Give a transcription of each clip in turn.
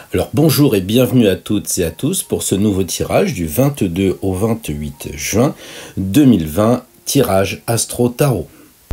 Alors bonjour et bienvenue à toutes et à tous pour ce nouveau tirage du 22 au 28 juin 2020, tirage Astro Tarot.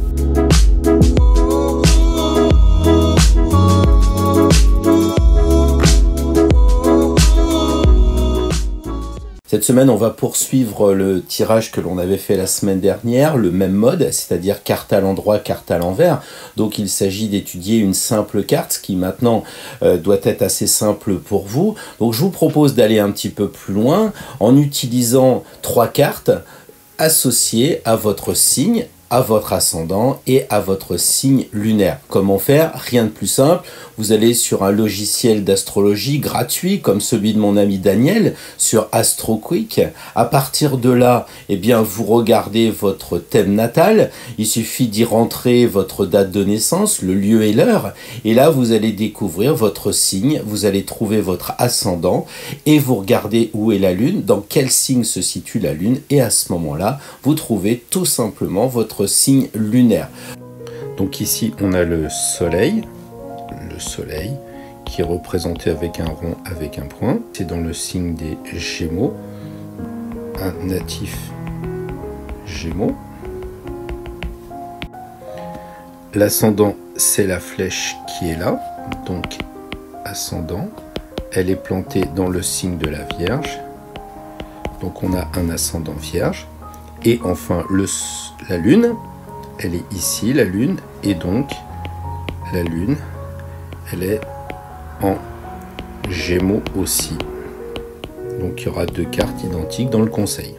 Cette semaine, on va poursuivre le tirage que l'on avait fait la semaine dernière, le même mode, c'est-à-dire carte à l'endroit, carte à l'envers. Donc il s'agit d'étudier une simple carte, ce qui maintenant doit être assez simple pour vous. Donc je vous propose d'aller un petit peu plus loin en utilisant 3 cartes associées à votre signe, à votre ascendant et à votre signe lunaire. Comment faire? Rien de plus simple. Vous allez sur un logiciel d'astrologie gratuit comme celui de mon ami Daniel sur AstroQuick. À partir de là, eh bien, vous regardez votre thème natal. Il suffit d'y rentrer votre date de naissance, le lieu et l'heure. Et là, vous allez découvrir votre signe. Vous allez trouver votre ascendant et vous regardez où est la lune, dans quel signe se situe la lune. Et à ce moment-là, vous trouvez tout simplement votre signe lunaire. Donc ici, on a le soleil qui est représenté avec un rond avec un point. C'est dans le signe des Gémeaux, un natif Gémeaux. L'ascendant, c'est la flèche qui est là, donc ascendant. Elle est plantée dans le signe de la Vierge, donc on a un ascendant Vierge. Et enfin, la Lune, elle est ici, la Lune, et donc la Lune, elle est en Gémeaux aussi. Donc il y aura 2 cartes identiques dans le conseil.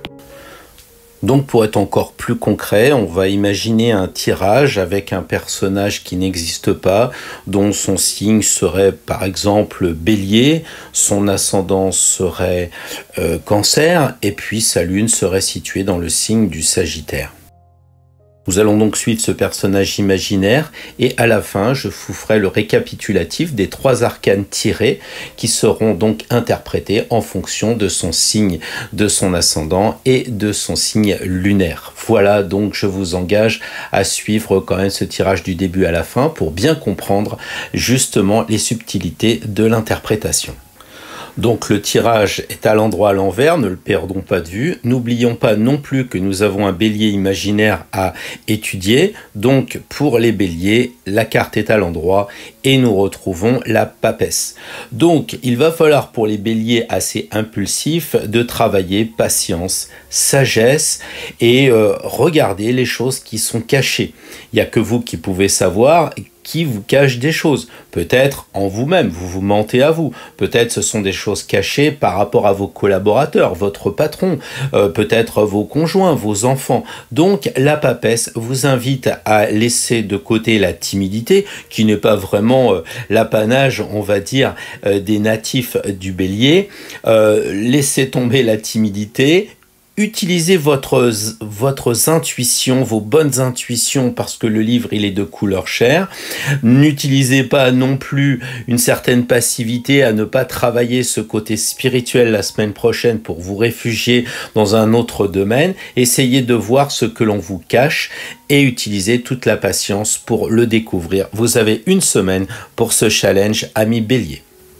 Donc pour être encore plus concret, on va imaginer un tirage avec un personnage qui n'existe pas, dont son signe serait par exemple Bélier, son ascendant serait Cancer, et puis sa lune serait située dans le signe du Sagittaire. Nous allons donc suivre ce personnage imaginaire et à la fin, je vous ferai le récapitulatif des 3 arcanes tirés qui seront donc interprétés en fonction de son signe, de son ascendant et de son signe lunaire. Voilà, donc je vous engage à suivre quand même ce tirage du début à la fin pour bien comprendre justement les subtilités de l'interprétation. Donc le tirage est à l'endroit à l'envers, ne le perdons pas de vue. N'oublions pas non plus que nous avons un bélier imaginaire à étudier. Donc pour les béliers, la carte est à l'endroit et nous retrouvons la papesse. Donc il va falloir pour les béliers assez impulsifs de travailler patience, sagesse et regarder les choses qui sont cachées. Il n'y a que vous qui pouvez savoir qui vous cache des choses. Peut-être en vous-même, vous vous mentez à vous. Peut-être ce sont des choses cachées par rapport à vos collaborateurs, votre patron, peut-être vos conjoints, vos enfants. Donc la papesse vous invite à laisser de côté la timidité, qui n'est pas vraiment l'apanage, on va dire, des natifs du bélier. Laissez tomber la timidité. Utilisez votre intuition, vos bonnes intuitions, parce que le livre, il est de couleur chair. N'utilisez pas non plus une certaine passivité à ne pas travailler ce côté spirituel la semaine prochaine pour vous réfugier dans un autre domaine. Essayez de voir ce que l'on vous cache et utilisez toute la patience pour le découvrir. Vous avez une semaine pour ce challenge, amis bélier.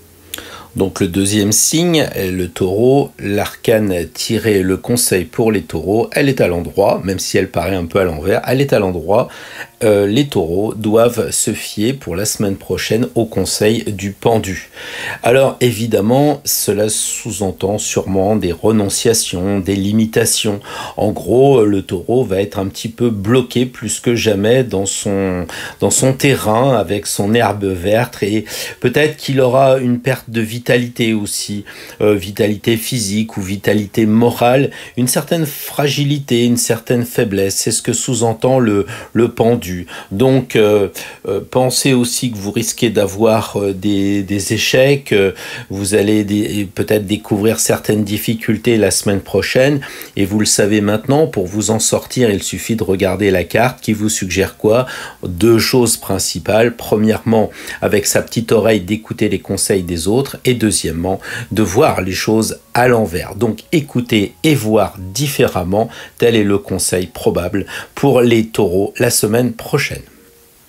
Donc le deuxième signe, le taureau, l'arcane tirée, le conseil pour les taureaux, elle est à l'endroit, même si elle paraît un peu à l'envers, elle est à l'endroit. Les taureaux doivent se fier pour la semaine prochaine au conseil du pendu. Alors évidemment, cela sous-entend sûrement des renonciations, des limitations. En gros, le taureau va être un petit peu bloqué plus que jamais dans son terrain avec son herbe verte et peut-être qu'il aura une perte de vitalité aussi, vitalité physique ou vitalité morale, une certaine fragilité, une certaine faiblesse. C'est ce que sous-entend le pendu. Donc pensez aussi que vous risquez d'avoir des échecs, vous allez peut-être découvrir certaines difficultés la semaine prochaine et vous le savez maintenant, pour vous en sortir il suffit de regarder la carte qui vous suggère quoi? 2 choses principales. Premièrement, avec sa petite oreille d'écouter les conseils des autres et deuxièmement, de voir les choses à l'envers. Donc écouter et voir différemment, tel est le conseil probable pour les taureaux la semaine prochaine.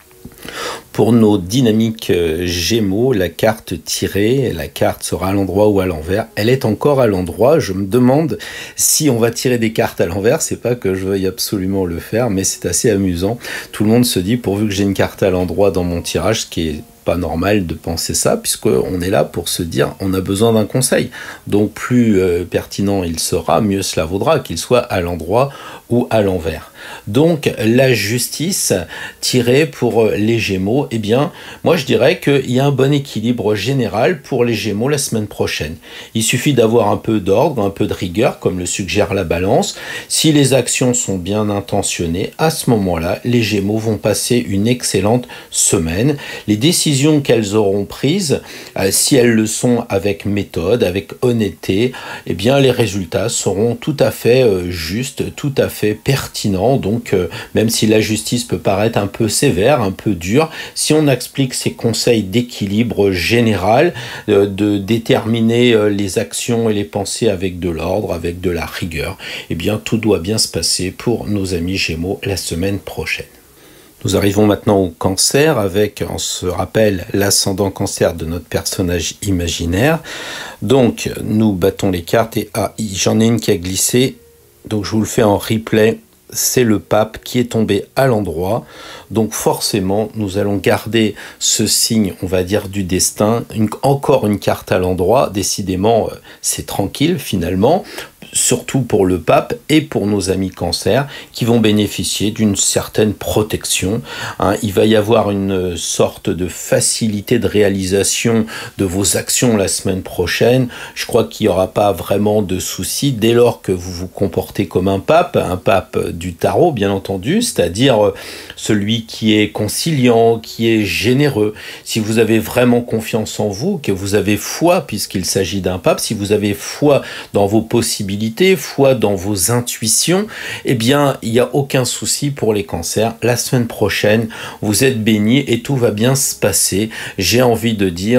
Pour nos dynamiques Gémeaux, la carte tirée, la carte sera à l'endroit ou à l'envers. Elle est encore à l'endroit. Je me demande si on va tirer des cartes à l'envers. C'est pas que je veuille absolument le faire, mais c'est assez amusant. Tout le monde se dit, pourvu que j'ai une carte à l'endroit dans mon tirage, ce qui est pas normal de penser ça, puisqu'on est là pour se dire on a besoin d'un conseil. Donc plus pertinent il sera, mieux cela vaudra, qu'il soit à l'endroit ou à l'envers. Donc la justice tirée pour les Gémeaux, eh bien moi je dirais qu'il y a un bon équilibre général pour les Gémeaux la semaine prochaine. Il suffit d'avoir un peu d'ordre, un peu de rigueur, comme le suggère la Balance. Si les actions sont bien intentionnées, à ce moment-là, les Gémeaux vont passer une excellente semaine. Les décisions qu'elles auront prises, si elles le sont avec méthode, avec honnêteté, eh bien les résultats seront tout à fait justes, tout à fait pertinents. Donc même si la justice peut paraître un peu sévère, un peu dure, si on explique ces conseils d'équilibre général, de déterminer les actions et les pensées avec de l'ordre, avec de la rigueur, eh bien tout doit bien se passer pour nos amis Gémeaux la semaine prochaine. Nous arrivons maintenant au Cancer avec, on se rappelle, l'ascendant Cancer de notre personnage imaginaire. Donc, nous battons les cartes et j'en ai une qui a glissé, donc je vous le fais en replay. C'est le pape qui est tombé à l'endroit. Donc forcément, nous allons garder ce signe, on va dire, du destin. Encore une carte à l'endroit. Décidément, c'est tranquille finalement. Surtout pour le pape et pour nos amis Cancer qui vont bénéficier d'une certaine protection. Il va y avoir une sorte de facilité de réalisation de vos actions la semaine prochaine. Je crois qu'il n'y aura pas vraiment de soucis dès lors que vous vous comportez comme un pape du tarot bien entendu, c'est-à-dire celui qui est conciliant, qui est généreux. Si vous avez vraiment confiance en vous, que vous avez foi puisqu'il s'agit d'un pape, si vous avez foi dans vos possibilités, foi dans vos intuitions, eh bien, il n'y a aucun souci pour les Cancers. La semaine prochaine, vous êtes bénis et tout va bien se passer. J'ai envie de dire,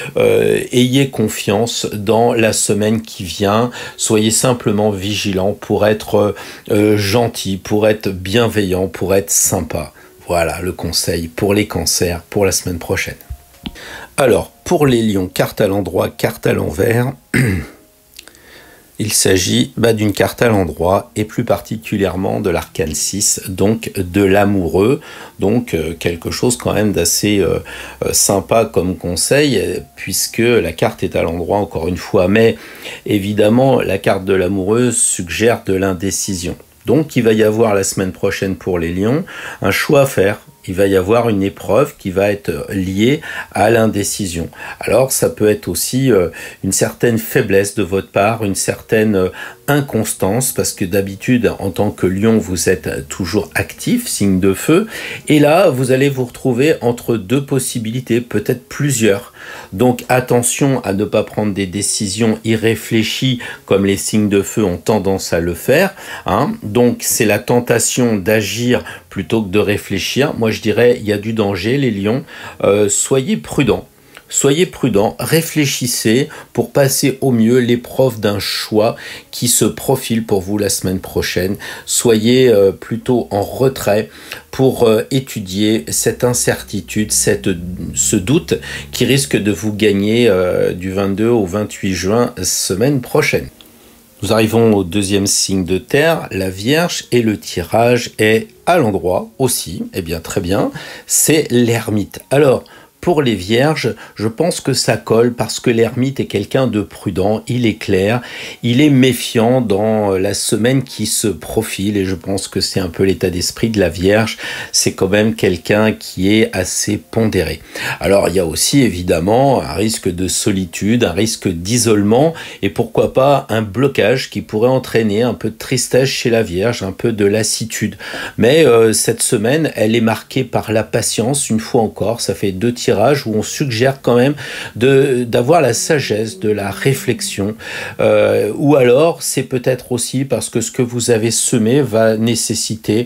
ayez confiance dans la semaine qui vient. Soyez simplement vigilants pour être gentil, pour être bienveillant, pour être sympa. Voilà le conseil pour les Cancers pour la semaine prochaine. Alors, pour les Lions, carte à l'endroit, carte à l'envers. Il s'agit d'une carte à l'endroit et plus particulièrement de l'arcane 6, donc de l'amoureux, donc quelque chose quand même d'assez sympa comme conseil puisque la carte est à l'endroit encore une fois, mais évidemment la carte de l'amoureux suggère de l'indécision. Donc il va y avoir la semaine prochaine pour les Lions un choix à faire. Il va y avoir une épreuve qui va être liée à l'indécision. Alors ça peut être aussi une certaine faiblesse de votre part, une certaine inconstance, parce que d'habitude en tant que Lion vous êtes toujours actif, signe de feu, et là vous allez vous retrouver entre deux possibilités, peut-être plusieurs. Donc attention à ne pas prendre des décisions irréfléchies comme les signes de feu ont tendance à le faire. Donc c'est la tentation d'agir plutôt que de réfléchir. Moi je dirais il y a du danger les Lions, soyez prudents. Soyez prudents, réfléchissez pour passer au mieux l'épreuve d'un choix qui se profile pour vous la semaine prochaine. Soyez plutôt en retrait pour étudier cette incertitude, ce doute qui risque de vous gagner du 22 au 28 juin, semaine prochaine. Nous arrivons au deuxième signe de terre, la Vierge, et le tirage est à l'endroit aussi. Eh bien, très bien, c'est l'ermite. Alors, pour les Vierges, je pense que ça colle parce que l'ermite est quelqu'un de prudent, il est clair, il est méfiant dans la semaine qui se profile et je pense que c'est un peu l'état d'esprit de la Vierge, c'est quand même quelqu'un qui est assez pondéré. Alors il y a aussi évidemment un risque de solitude, un risque d'isolement et pourquoi pas un blocage qui pourrait entraîner un peu de tristesse chez la Vierge, un peu de lassitude. Mais cette semaine, elle est marquée par la patience, une fois encore, ça fait 2 tirages tirage où on suggère quand même d'avoir la sagesse, de la réflexion, ou alors c'est peut-être aussi parce que ce que vous avez semé va nécessiter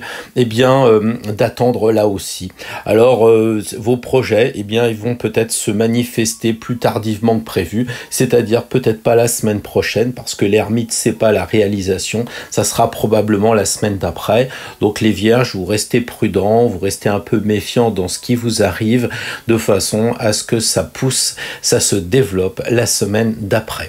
d'attendre là aussi. Alors vos projets, ils vont peut-être se manifester plus tardivement que prévu, c'est-à-dire peut-être pas la semaine prochaine parce que l'ermite c'est pas la réalisation, ça sera probablement la semaine d'après. Donc les vierges, vous restez prudents, vous restez un peu méfiants dans ce qui vous arrive de façon à ce que ça pousse, ça se développe la semaine d'après.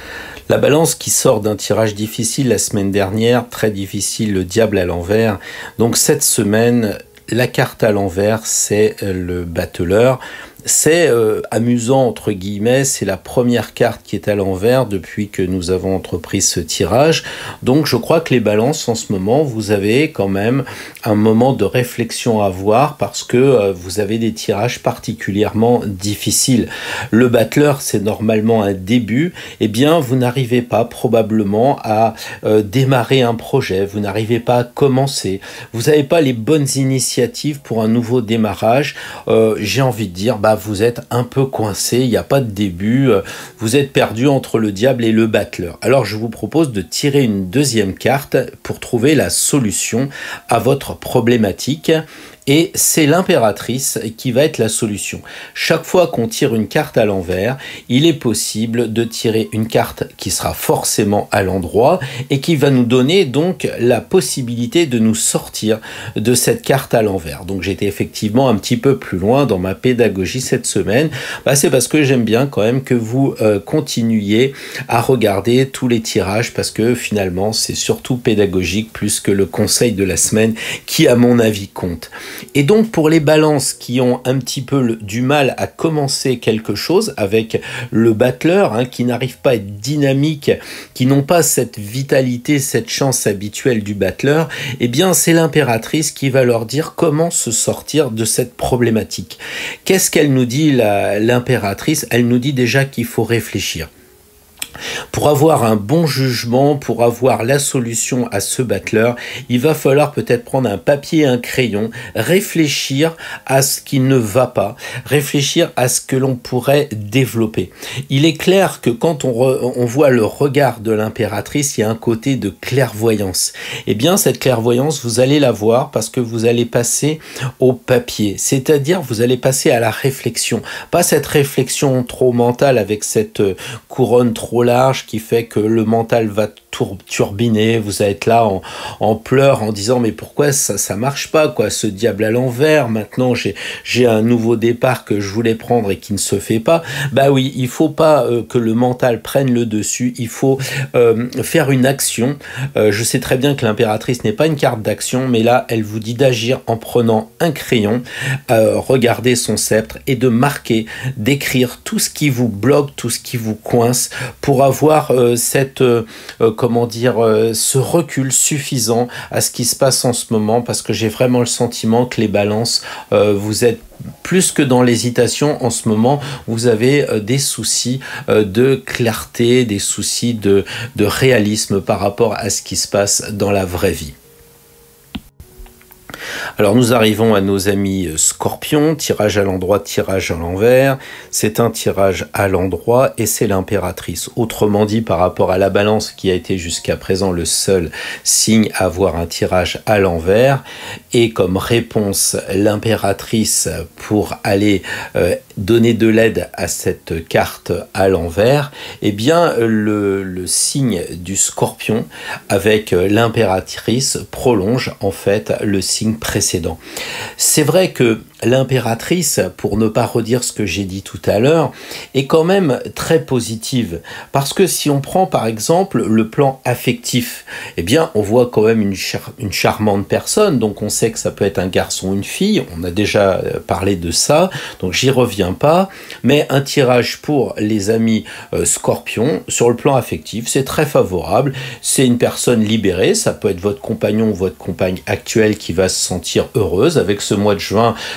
La balance qui sort d'un tirage difficile la semaine dernière, très difficile, le diable à l'envers. Donc cette semaine, la carte à l'envers, c'est le battleur. C'est amusant entre guillemets, c'est la première carte qui est à l'envers depuis que nous avons entrepris ce tirage. Donc je crois que les balances en ce moment, vous avez quand même un moment de réflexion à avoir parce que vous avez des tirages particulièrement difficiles. Le battleur, c'est normalement un début. Vous n'arrivez pas probablement à démarrer un projet, vous n'arrivez pas à commencer, vous n'avez pas les bonnes initiatives pour un nouveau démarrage. J'ai envie de dire, vous êtes un peu coincé, il n'y a pas de début, vous êtes perdu entre le diable et le battleur. Alors je vous propose de tirer une deuxième carte pour trouver la solution à votre problématique. Et c'est l'impératrice qui va être la solution. Chaque fois qu'on tire une carte à l'envers, il est possible de tirer une carte qui sera forcément à l'endroit et qui va nous donner donc la possibilité de nous sortir de cette carte à l'envers. Donc j'étais effectivement un petit peu plus loin dans ma pédagogie cette semaine. C'est parce que j'aime bien quand même que vous continuiez à regarder tous les tirages parce que finalement c'est surtout pédagogique plus que le conseil de la semaine qui à mon avis compte. Et donc pour les balances qui ont un petit peu du mal à commencer quelque chose avec le battleur, qui n'arrive pas à être dynamique, qui n'ont pas cette vitalité, cette chance habituelle du battleur, c'est l'impératrice qui va leur dire comment se sortir de cette problématique. Qu'est-ce qu'elle nous dit l'impératrice? Elle nous dit déjà qu'il faut réfléchir. Pour avoir un bon jugement, pour avoir la solution à ce battleur, il va falloir peut-être prendre un papier et un crayon, réfléchir à ce qui ne va pas, réfléchir à ce que l'on pourrait développer. Il est clair que quand on voit le regard de l'impératrice, il y a un côté de clairvoyance. Cette clairvoyance, vous allez la voir parce que vous allez passer au papier, c'est-à-dire vous allez passer à la réflexion. Pas cette réflexion trop mentale avec cette couronne trop large qui fait que le mental va turbiner, vous allez être là en pleurs en disant mais pourquoi ça marche pas quoi, ce diable à l'envers, maintenant j'ai un nouveau départ que je voulais prendre et qui ne se fait pas. Oui, il faut pas que le mental prenne le dessus, il faut faire une action. Je sais très bien que l'impératrice n'est pas une carte d'action, mais là elle vous dit d'agir en prenant un crayon, regarder son sceptre et de marquer, d'écrire tout ce qui vous bloque, tout ce qui vous coince pour avoir ce recul suffisant à ce qui se passe en ce moment, parce que j'ai vraiment le sentiment que les balances, vous êtes plus que dans l'hésitation en ce moment, vous avez des soucis de clarté, des soucis de réalisme par rapport à ce qui se passe dans la vraie vie. Alors nous arrivons à nos amis Scorpions, tirage à l'endroit, tirage à l'envers. C'est un tirage à l'endroit et c'est l'impératrice. Autrement dit, par rapport à la balance qui a été jusqu'à présent le seul signe à avoir un tirage à l'envers, et comme réponse l'impératrice pour aller donner de l'aide à cette carte à l'envers, le signe du Scorpion avec l'impératrice prolonge en fait le signe précédent. C'est vrai que l'impératrice, pour ne pas redire ce que j'ai dit tout à l'heure, est quand même très positive. Parce que si on prend par exemple le plan affectif, on voit quand même une charmante personne, donc on sait que ça peut être un garçon ou une fille, on a déjà parlé de ça, donc j'y reviens pas, mais un tirage pour les amis Scorpions, sur le plan affectif, c'est très favorable, c'est une personne libérée, ça peut être votre compagnon ou votre compagne actuelle qui va se sentir heureuse avec ce mois de juin.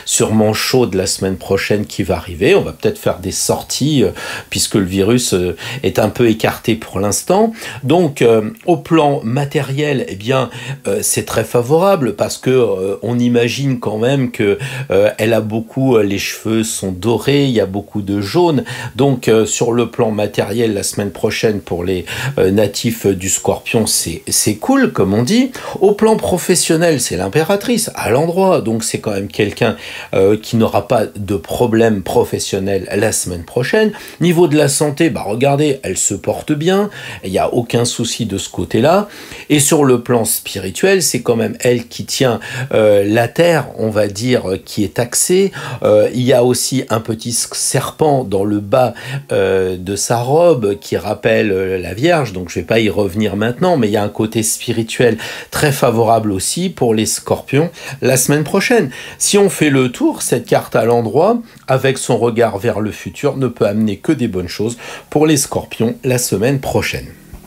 sûrement chaude la semaine prochaine qui va arriver. On va peut-être faire des sorties puisque le virus est un peu écarté pour l'instant. Donc, au plan matériel, eh bien, c'est très favorable parce que on imagine quand même que elle a beaucoup, les cheveux sont dorés, il y a beaucoup de jaune. Donc, sur le plan matériel, la semaine prochaine pour les natifs du Scorpion, c'est cool, comme on dit. Au plan professionnel, c'est l'impératrice à l'endroit. Donc, c'est quand même quelqu'un qui n'aura pas de problème professionnel la semaine prochaine. Niveau de la santé, bah regardez, elle se porte bien. Il n'y a aucun souci de ce côté-là. Et sur le plan spirituel, c'est quand même elle qui tient la terre, on va dire, qui est taxée. Il y a aussi un petit serpent dans le bas de sa robe qui rappelle la Vierge, donc je ne vais pas y revenir maintenant, mais il y a un côté spirituel très favorable aussi pour les Scorpions la semaine prochaine. Si on fait le tour, cette carte à l'endroit, avec son regard vers le futur, ne peut amener que des bonnes choses pour les Scorpions la semaine prochaine.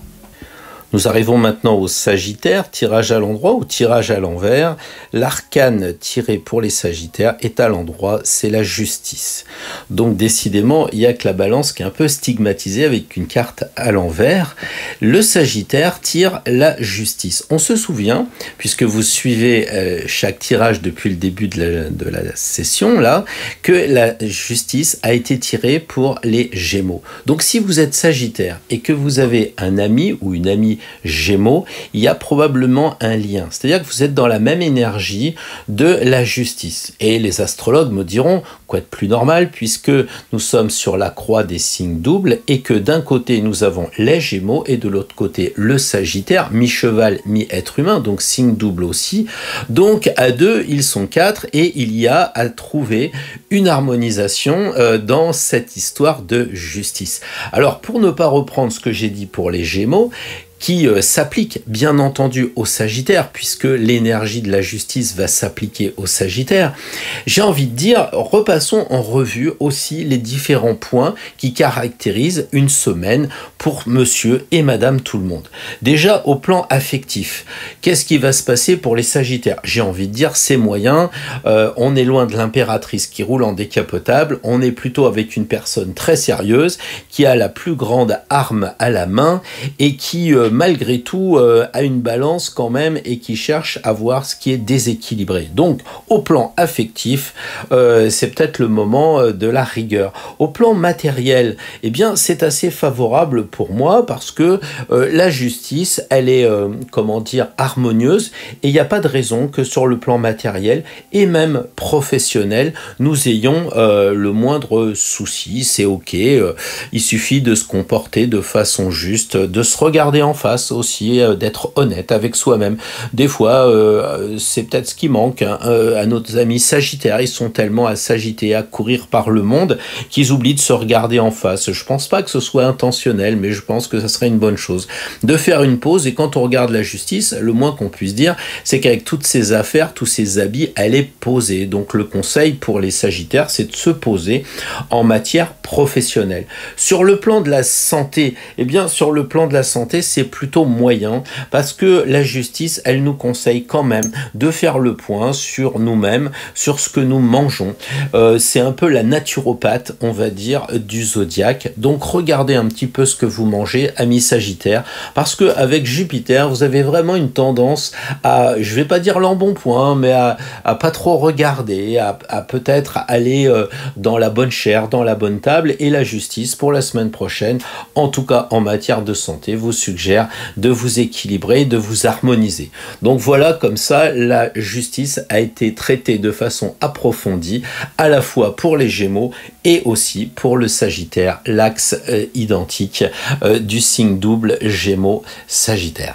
Nous arrivons maintenant au Sagittaire, tirage à l'endroit ou tirage à l'envers. L'arcane tiré pour les Sagittaires est à l'endroit, c'est la justice. Donc décidément, il n'y a que la balance qui est un peu stigmatisée avec une carte à l'envers. Le Sagittaire tire la justice. On se souvient, puisque vous suivez chaque tirage depuis le début de la session, là, que la justice a été tirée pour les Gémeaux. Donc si vous êtes Sagittaire et que vous avez un ami ou une amie Gémeaux, il y a probablement un lien. C'est-à-dire que vous êtes dans la même énergie de la justice. Et les astrologues me diront, quoi de plus normal, puisque nous sommes sur la croix des signes doubles et que d'un côté nous avons les Gémeaux et de l'autre côté le Sagittaire, mi-cheval, mi-être humain, donc signe double aussi. Donc à deux, ils sont quatre et il y a à trouver une harmonisation dans cette histoire de justice. Alors pour ne pas reprendre ce que j'ai dit pour les Gémeaux, qui s'applique bien entendu au Sagittaire, puisque l'énergie de la justice va s'appliquer au Sagittaire, j'ai envie de dire, repassons en revue aussi les différents points qui caractérisent une semaine pour monsieur et madame tout le monde. Déjà, au plan affectif, qu'est-ce qui va se passer pour les Sagittaires? J'ai envie de dire, c'est moyen, on est loin de l'impératrice qui roule en décapotable, on est plutôt avec une personne très sérieuse, qui a la plus grande arme à la main, et qui malgré tout a une balance quand même et qui cherche à voir ce qui est déséquilibré. Donc au plan affectif, c'est peut-être le moment de la rigueur. Au plan matériel, eh bien c'est assez favorable pour moi parce que la justice, elle est comment dire, harmonieuse et il n'y a pas de raison que sur le plan matériel et même professionnel, nous ayons le moindre souci. C'est ok, il suffit de se comporter de façon juste, de se regarder en face aussi, d'être honnête avec soi-même. Des fois, c'est peut-être ce qui manque à nos amis Sagittaires. Ils sont tellement à s'agiter, à courir par le monde, qu'ils oublient de se regarder en face. Je pense pas que ce soit intentionnel, mais je pense que ça serait une bonne chose de faire une pause. Et quand on regarde la justice, le moins qu'on puisse dire, c'est qu'avec toutes ces affaires, tous ces habits, elle est posée. Donc le conseil pour les Sagittaires, c'est de se poser en matière professionnelle. Sur le plan de la santé, eh bien, sur le plan de la santé, c'est plutôt moyen parce que la justice, elle nous conseille quand même de faire le point sur nous-mêmes, sur ce que nous mangeons. C'est un peu la naturopathe, on va dire, du zodiaque. Donc regardez un petit peu ce que vous mangez, amis Sagittaires, parce que avec Jupiter, vous avez vraiment une tendance à, je vais pas dire l'embonpoint, mais à pas trop regarder, à peut-être aller dans la bonne chair, dans la bonne table. Et la justice pour la semaine prochaine, en tout cas en matière de santé, vous suggère de vous équilibrer, de vous harmoniser. Donc voilà, comme ça, la justice a été traitée de façon approfondie, à la fois pour les Gémeaux et aussi pour le Sagittaire, l'axe identique du signe double Gémeaux-Sagittaire.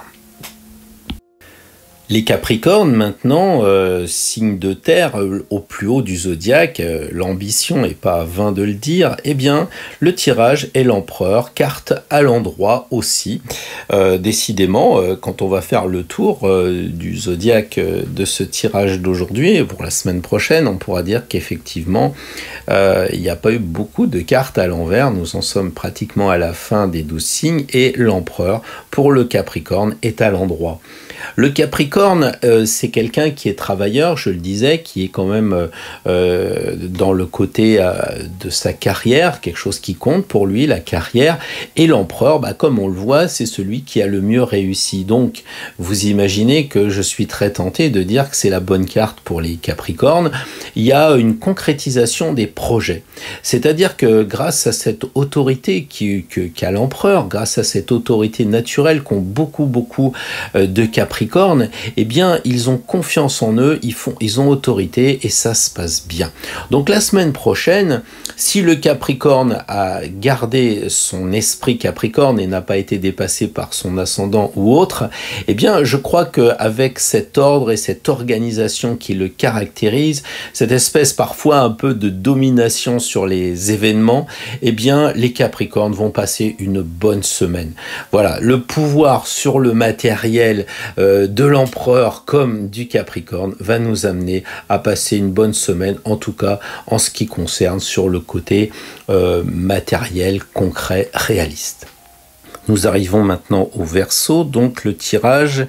Les Capricornes, maintenant, signe de terre, au plus haut du zodiaque, l'ambition n'est pas vain de le dire, eh bien, le tirage est l'empereur, carte à l'endroit aussi. Décidément, quand on va faire le tour du zodiaque de ce tirage d'aujourd'hui, pour la semaine prochaine, on pourra dire qu'effectivement, il n'y a pas eu beaucoup de cartes à l'envers, nous en sommes pratiquement à la fin des 12 signes, et l'empereur, pour le Capricorne, est à l'endroit. Le Capricorne, c'est quelqu'un qui est travailleur, je le disais, qui est quand même dans le côté de sa carrière, quelque chose qui compte pour lui, la carrière. Et l'empereur, comme on le voit, c'est celui qui a le mieux réussi. Donc, vous imaginez que je suis très tenté de dire que c'est la bonne carte pour les Capricornes. Il y a une concrétisation des projets. C'est-à-dire que grâce à cette autorité qu'a l'empereur, grâce à cette autorité naturelle qu'ont beaucoup de Capricornes, eh bien, ils ont confiance en eux, ils ont autorité et ça se passe bien. Donc la semaine prochaine, si le Capricorne a gardé son esprit Capricorne et n'a pas été dépassé par son ascendant ou autre, eh bien, je crois qu'avec cet ordre et cette organisation qui le caractérise, cette espèce parfois un peu de domination sur les événements, eh bien, les Capricornes vont passer une bonne semaine. Voilà, le pouvoir sur le matériel de l'empereur comme du Capricorne va nous amener à passer une bonne semaine, en tout cas en ce qui concerne sur le côté matériel, concret, réaliste. Nous arrivons maintenant au Verseau, donc le tirage,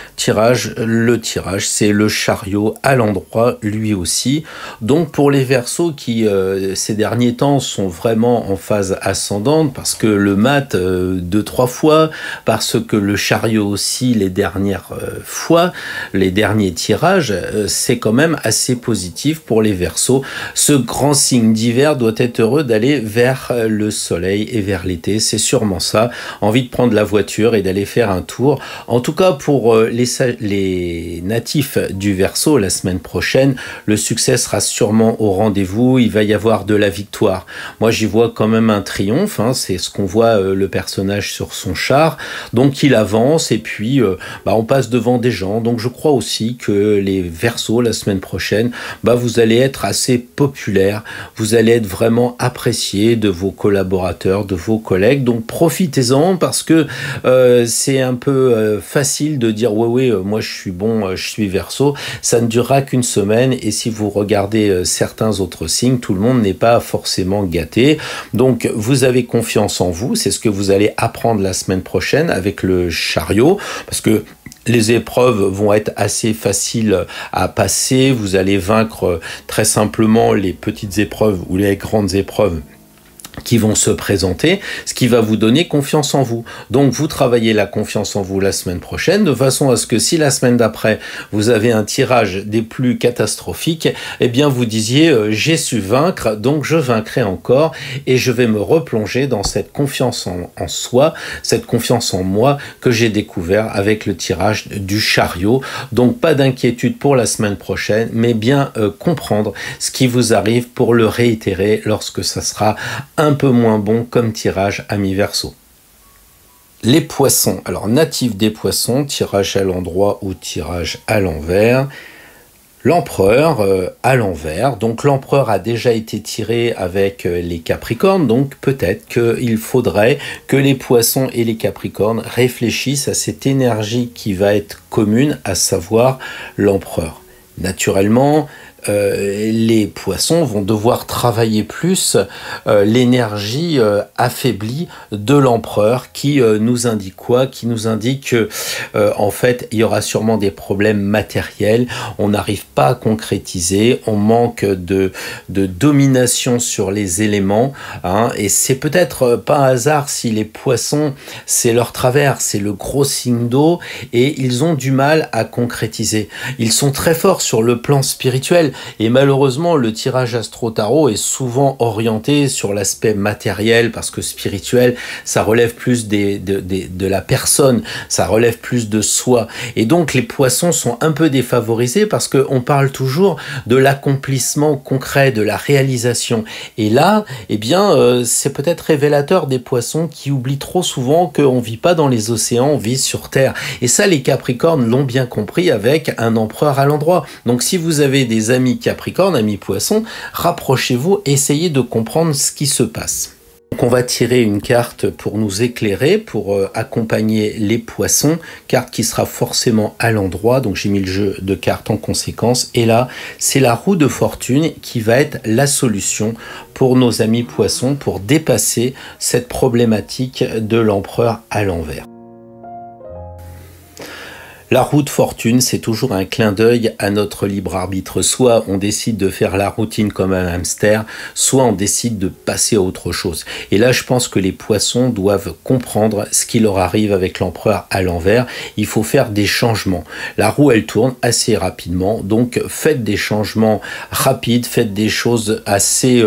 c'est le chariot à l'endroit lui aussi. Donc pour les Verseaux qui ces derniers temps sont vraiment en phase ascendante, parce que le mat 2-3 fois, parce que le chariot aussi les dernières fois, les derniers tirages, c'est quand même assez positif pour les Verseaux. Ce grand signe d'hiver doit être heureux d'aller vers le soleil et vers l'été, c'est sûrement ça. Envie de prendre la voiture et d'aller faire un tour. En tout cas pour les natifs du Verseau, la semaine prochaine, le succès sera sûrement au rendez-vous, il va y avoir de la victoire. Moi j'y vois quand même un triomphe, c'est ce qu'on voit le personnage sur son char, donc il avance et puis on passe devant des gens, donc je crois aussi que les Verseaux la semaine prochaine, vous allez être assez populaire, vous allez être vraiment apprécié de vos collaborateurs, de vos collègues, donc profitez-en parce que c'est un peu facile de dire ouais, moi je suis bon, je suis Verseau, ça ne durera qu'une semaine et si vous regardez certains autres signes, tout le monde n'est pas forcément gâté. Donc vous avez confiance en vous, c'est ce que vous allez apprendre la semaine prochaine avec le chariot, parce que les épreuves vont être assez faciles à passer, vous allez vaincre très simplement les petites épreuves ou les grandes épreuves qui vont se présenter, ce qui va vous donner confiance en vous. Donc vous travaillez la confiance en vous la semaine prochaine, de façon à ce que si la semaine d'après, vous avez un tirage des plus catastrophiques, eh bien vous disiez j'ai su vaincre, donc je vaincrai encore, et je vais me replonger dans cette confiance en soi, cette confiance en moi que j'ai découvert avec le tirage du chariot. Donc pas d'inquiétude pour la semaine prochaine, mais bien comprendre ce qui vous arrive pour le réitérer lorsque ça sera un peu moins bon comme tirage à mi-Verseau. Les poissons, alors natifs des poissons, tirage à l'endroit ou tirage à l'envers. L'empereur à l'envers, donc l'empereur a déjà été tiré avec les Capricornes, donc peut-être qu'il faudrait que les poissons et les Capricornes réfléchissent à cette énergie qui va être commune, à savoir l'empereur. Naturellement, les poissons vont devoir travailler plus l'énergie affaiblie de l'empereur qui nous indique quoi? Qui nous indique que en fait il y aura sûrement des problèmes matériels, on n'arrive pas à concrétiser, on manque de domination sur les éléments, et c'est peut-être pas un hasard si les poissons c'est leur travers, c'est le gros signe d'eau et ils ont du mal à concrétiser. Ils sont très forts sur le plan spirituel. Et malheureusement, le tirage astro-tarot est souvent orienté sur l'aspect matériel parce que spirituel, ça relève plus de la personne, ça relève plus de soi. Et donc, les poissons sont un peu défavorisés parce qu'on parle toujours de l'accomplissement concret, de la réalisation. Et là, eh bien, c'est peut-être révélateur des poissons qui oublient trop souvent qu'on ne vit pas dans les océans, on vit sur Terre. Et ça, les Capricornes l'ont bien compris avec un empereur à l'endroit. Donc, si vous avez des amis Capricorne, amis Poissons, rapprochez-vous, essayez de comprendre ce qui se passe. Donc on va tirer une carte pour nous éclairer, pour accompagner les Poissons, carte qui sera forcément à l'endroit, donc j'ai mis le jeu de cartes en conséquence, et là c'est la roue de fortune qui va être la solution pour nos amis Poissons pour dépasser cette problématique de l'empereur à l'envers. La roue de fortune, c'est toujours un clin d'œil à notre libre arbitre. Soit on décide de faire la routine comme un hamster, soit on décide de passer à autre chose. Et là, je pense que les poissons doivent comprendre ce qui leur arrive avec l'empereur à l'envers. Il faut faire des changements. La roue, elle tourne assez rapidement, donc faites des changements rapides, faites des choses assez,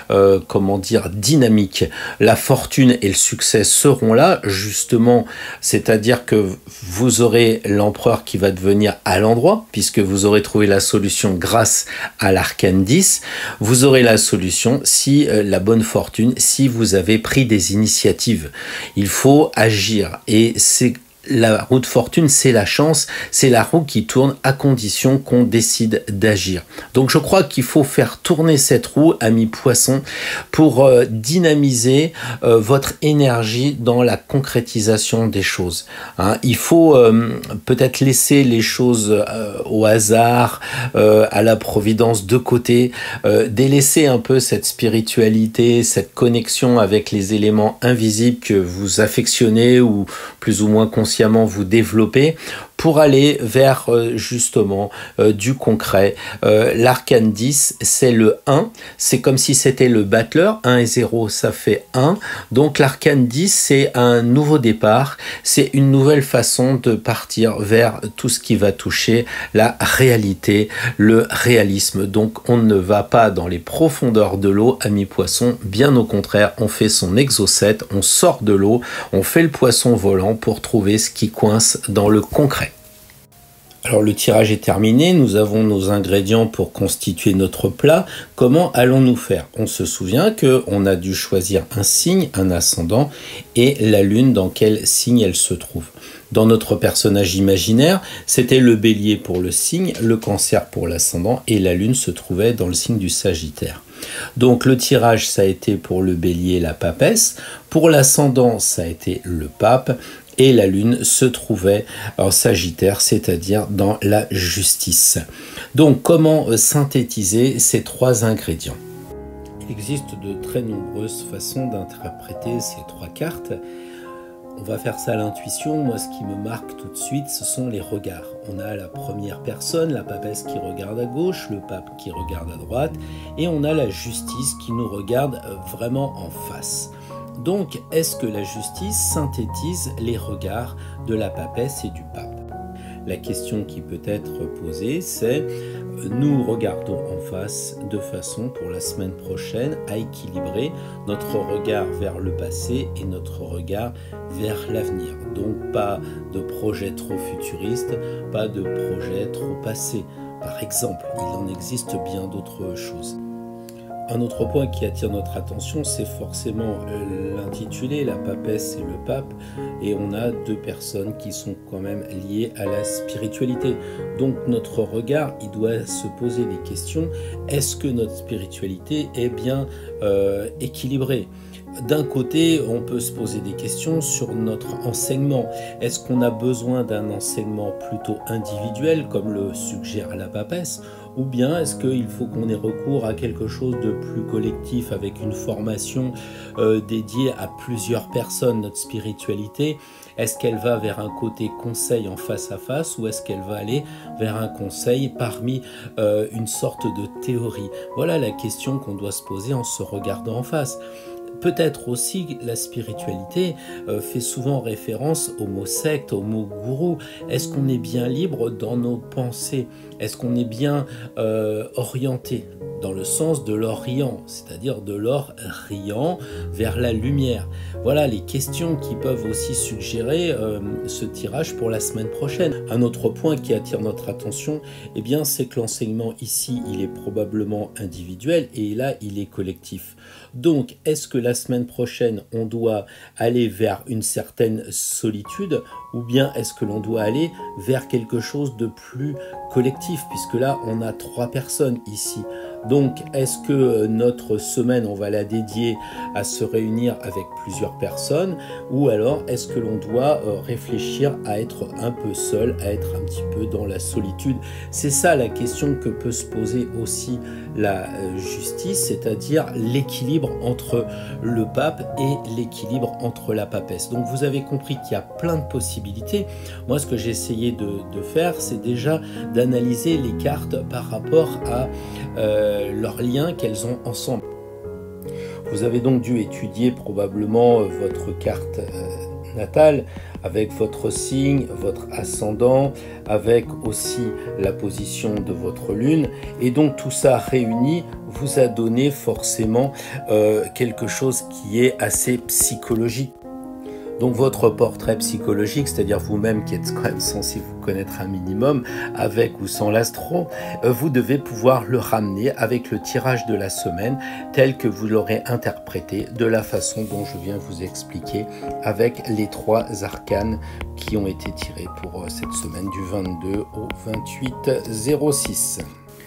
dynamiques. La fortune et le succès seront là, justement, c'est-à-dire que vous aurez l'empereur qui va devenir à l'endroit, puisque vous aurez trouvé la solution grâce à l'arcane 10. Vous aurez la solution si la bonne fortune, si vous avez pris des initiatives. Il faut agir et c'est la roue de fortune, c'est la chance, c'est la roue qui tourne à condition qu'on décide d'agir. Donc je crois qu'il faut faire tourner cette roue, amis poissons, pour dynamiser votre énergie dans la concrétisation des choses. Hein, il faut peut-être laisser les choses au hasard, à la providence de côté, délaisser un peu cette spiritualité, cette connexion avec les éléments invisibles que vous affectionnez ou plus ou moins consciemment vous développer pour aller vers justement du concret. L'arcane 10, c'est le 1, c'est comme si c'était le battleur, 1 et 0, ça fait 1. Donc l'arcane 10, c'est un nouveau départ, c'est une nouvelle façon de partir vers tout ce qui va toucher la réalité, le réalisme. Donc on ne va pas dans les profondeurs de l'eau, amis poissons, bien au contraire, on fait son exocet, on sort de l'eau, on fait le poisson volant pour trouver ce qui coince dans le concret. Alors le tirage est terminé, nous avons nos ingrédients pour constituer notre plat. Comment allons-nous faire? On se souvient qu'on a dû choisir un signe, un ascendant, et la lune dans quel signe elle se trouve. Dans notre personnage imaginaire, c'était le bélier pour le signe, le cancer pour l'ascendant, et la lune se trouvait dans le signe du sagittaire. Donc le tirage, ça a été pour le bélier la papesse, pour l'ascendant, ça a été le pape, et la lune se trouvait en sagittaire, c'est-à-dire dans la justice. Donc comment synthétiser ces trois ingrédients? Il existe de très nombreuses façons d'interpréter ces trois cartes. On va faire ça à l'intuition. Moi, ce qui me marque tout de suite, ce sont les regards. On a la première personne, la papesse qui regarde à gauche, le pape qui regarde à droite, et on a la justice qui nous regarde vraiment en face. Donc, est-ce que la justice synthétise les regards de la papesse et du pape? La question qui peut être posée, c'est nous regardons en face de façon pour la semaine prochaine à équilibrer notre regard vers le passé et notre regard vers l'avenir. Donc pas de projet trop futuriste, pas de projet trop passé. Par exemple, il en existe bien d'autres choses. Un autre point qui attire notre attention, c'est forcément l'intitulé, la papesse et le pape, et on a deux personnes qui sont quand même liées à la spiritualité. Donc notre regard, il doit se poser des questions. Est-ce que notre spiritualité est bien équilibrée ? D'un côté, on peut se poser des questions sur notre enseignement. Est-ce qu'on a besoin d'un enseignement plutôt individuel, comme le suggère la papesse, ou bien est-ce qu'il faut qu'on ait recours à quelque chose de plus collectif, avec une formation dédiée à plusieurs personnes? Notre spiritualité, est-ce qu'elle va vers un côté conseil en face à face, ou est-ce qu'elle va aller vers un conseil parmi une sorte de théorie? Voilà la question qu'on doit se poser en se regardant en face. Peut-être aussi la spiritualité fait souvent référence au mot secte, au mot gourou. Est-ce qu'on est bien libre dans nos pensées? Est-ce qu'on est bien orienté dans le sens de l'Orient, c'est-à-dire de l'or riant vers la lumière? Voilà les questions qui peuvent aussi suggérer ce tirage pour la semaine prochaine. Un autre point qui attire notre attention, eh bien, c'est que l'enseignement ici, il est probablement individuel et là, il est collectif. Donc, est-ce que la semaine prochaine, on doit aller vers une certaine solitude, ou bien est-ce que l'on doit aller vers quelque chose de plus collectif, puisque là, on a trois personnes ici. Donc, est-ce que notre semaine, on va la dédier à se réunir avec plusieurs personnes, ou alors est-ce que l'on doit réfléchir à être un peu seul, à être un petit peu dans la solitude? C'est ça la question que peut se poser aussi la justice, c'est-à-dire l'équilibre entre le pape et l'équilibre entre la papesse. Donc vous avez compris qu'il y a plein de possibilités. Moi, ce que j'ai essayé de faire, c'est déjà d'analyser les cartes par rapport à leurs liens qu'elles ont ensemble. Vous avez donc dû étudier probablement votre carte natale avec votre signe, votre ascendant, avec aussi la position de votre lune. Et donc tout ça réuni vous a donné forcément quelque chose qui est assez psychologique. Donc votre portrait psychologique, c'est-à-dire vous-même qui êtes quand même censé vous connaître un minimum, avec ou sans l'astro, vous devez pouvoir le ramener avec le tirage de la semaine tel que vous l'aurez interprété de la façon dont je viens vous expliquer avec les 3 arcanes qui ont été tirés pour cette semaine du 22 au 28/06.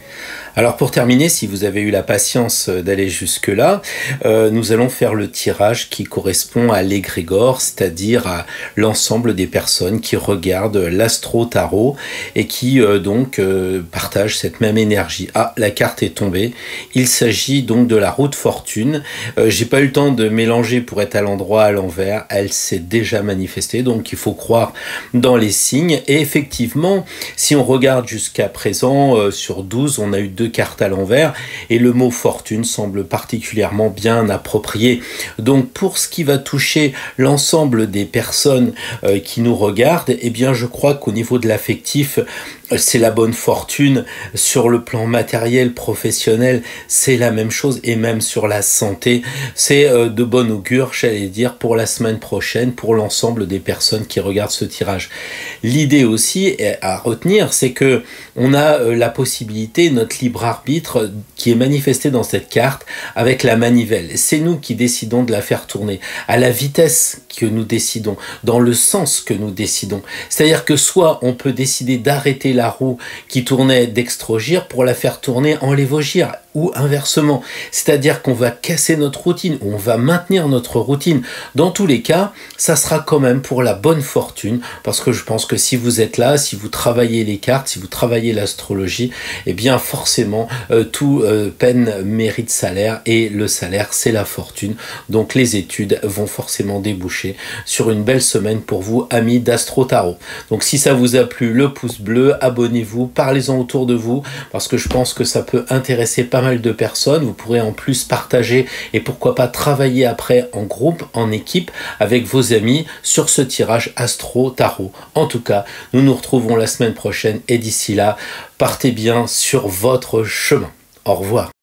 Alors pour terminer, si vous avez eu la patience d'aller jusque-là, nous allons faire le tirage qui correspond à l'égrégore, c'est-à-dire à l'ensemble des personnes qui regardent l'astro-tarot et qui partagent cette même énergie. Ah, la carte est tombée. Il s'agit donc de la roue de fortune. J'ai pas eu le temps de mélanger pour être à l'endroit à l'envers. Elle s'est déjà manifestée, donc il faut croire dans les signes. Et effectivement, si on regarde jusqu'à présent, sur 12, on a eu 2 cartes à l'envers et le mot fortune semble particulièrement bien approprié. Donc pour ce qui va toucher l'ensemble des personnes qui nous regardent, eh bien je crois qu'au niveau de l'affectif, c'est la bonne fortune. Sur le plan matériel, professionnel, c'est la même chose, et même sur la santé, c'est de bon augure, j'allais dire, pour la semaine prochaine, pour l'ensemble des personnes qui regardent ce tirage. L'idée aussi à retenir, c'est que on a la possibilité, notre libre arbitre qui est manifesté dans cette carte avec la manivelle. C'est nous qui décidons de la faire tourner à la vitesse que nous décidons, dans le sens que nous décidons. C'est-à-dire que soit on peut décider d'arrêter la roue qui tournait dextrogire pour la faire tourner en lévogire, ou inversement. C'est-à-dire qu'on va casser notre routine, ou on va maintenir notre routine. Dans tous les cas, ça sera quand même pour la bonne fortune, parce que je pense que si vous êtes là, si vous travaillez les cartes, si vous travaillez l'astrologie, eh bien forcément, tout peine mérite salaire, et le salaire, c'est la fortune. Donc les études vont forcément déboucher sur une belle semaine pour vous, amis d'Astro Tarot. Donc si ça vous a plu, le pouce bleu, abonnez-vous, parlez-en autour de vous, parce que je pense que ça peut intéresser pas mal de personnes. Vous pourrez en plus partager et pourquoi pas travailler après en groupe, en équipe, avec vos amis sur ce tirage Astro Tarot. En tout cas, nous nous retrouvons la semaine prochaine, et d'ici là, partez bien sur votre chemin. Au revoir.